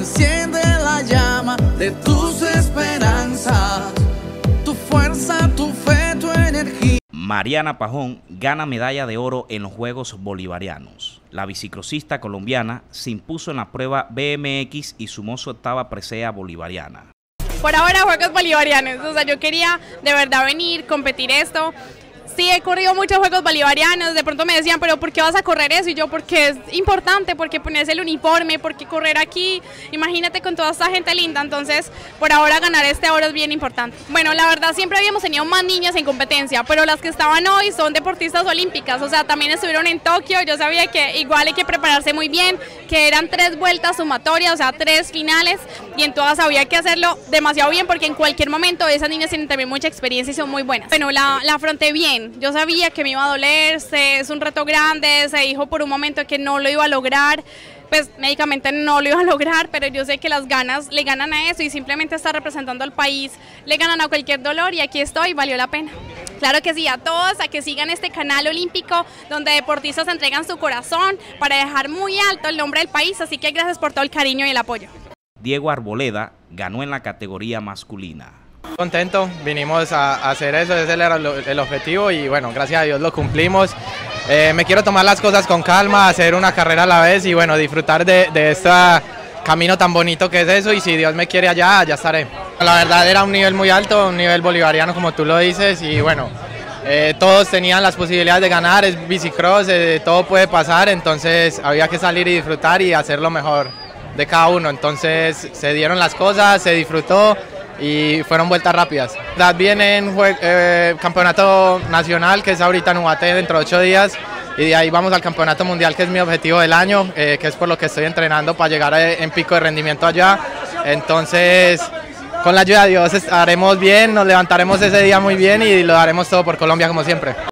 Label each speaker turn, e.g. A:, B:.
A: enciende la llama de tus esperanzas, tu fuerza, tu fe, tu energía.
B: Mariana Pajón gana medalla de oro en los Juegos Bolivarianos. La biciclosista colombiana se impuso en la prueba BMX y sumó su octava presea bolivariana.
C: Por ahora Juegos Bolivarianos, o sea, yo quería de verdad venir, competir esto. Sí, he corrido muchos Juegos Bolivarianos, de pronto me decían, pero ¿por qué vas a correr eso? Y yo, porque es importante, porque ponerse el uniforme, porque correr aquí, imagínate con toda esta gente linda, entonces por ahora ganar este oro es bien importante. Bueno, la verdad siempre habíamos tenido más niñas en competencia, pero las que estaban hoy son deportistas olímpicas, o sea, también estuvieron en Tokio, yo sabía que igual hay que prepararse muy bien, que eran 3 vueltas sumatorias, o sea, 3 finales, y en todas había que hacerlo demasiado bien, porque en cualquier momento esas niñas tienen también mucha experiencia y son muy buenas. Bueno, la afronté bien. Yo sabía que me iba a doler, es un reto grande, se dijo por un momento que no lo iba a lograr, pues médicamente no lo iba a lograr, pero yo sé que las ganas le ganan a eso y simplemente estar representando al país le ganan a cualquier dolor y aquí estoy, valió la pena. Claro que sí, a todos, a que sigan este canal olímpico donde deportistas entregan su corazón para dejar muy alto el nombre del país, así que gracias por todo el cariño y el apoyo.
B: Diego Arboleda ganó en la categoría masculina.
D: Contento, vinimos a hacer eso, ese era el objetivo y bueno, gracias a Dios lo cumplimos. Me quiero tomar las cosas con calma, hacer una carrera a la vez y bueno, disfrutar de este camino tan bonito que es eso y si Dios me quiere allá estaré. La verdad era un nivel muy alto, un nivel bolivariano como tú lo dices y bueno, todos tenían las posibilidades de ganar, es bicicross, todo puede pasar, entonces había que salir y disfrutar y hacer lo mejor de cada uno, entonces se dieron las cosas, se disfrutó y fueron vueltas rápidas. Viene en campeonato nacional que es ahorita en Ubaté dentro de 8 días y de ahí vamos al campeonato mundial que es mi objetivo del año, que es por lo que estoy entrenando para llegar en pico de rendimiento allá. Entonces con la ayuda de Dios estaremos bien, nos levantaremos ese día muy bien y lo daremos todo por Colombia como siempre.